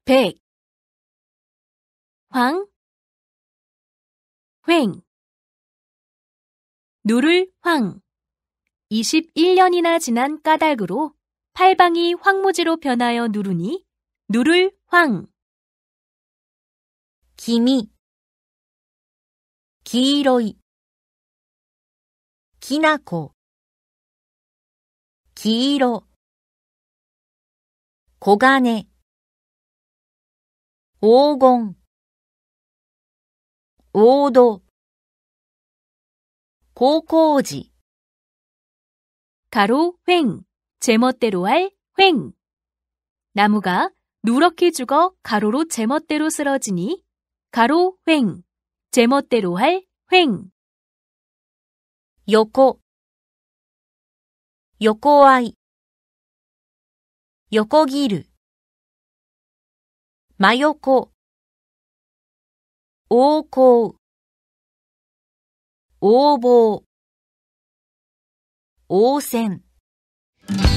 백 황, 횡 누를 황 21년이나 지난 까닭으로 팔방이 황무지로 변하여 누르니 누를 황 黄黄色いきなこ黄色黄金黄金黄土高校時 가로 횡 제멋대로 할 횡 나무가 누렇게 죽어 가로로 제멋대로 쓰러지니 가로 횡 제멋대로 할 횡 横横合い横切る真横横行横暴横線